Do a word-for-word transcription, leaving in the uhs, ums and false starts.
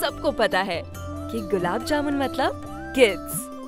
सबको पता है कि गुलाब जामुन मतलब किड्स।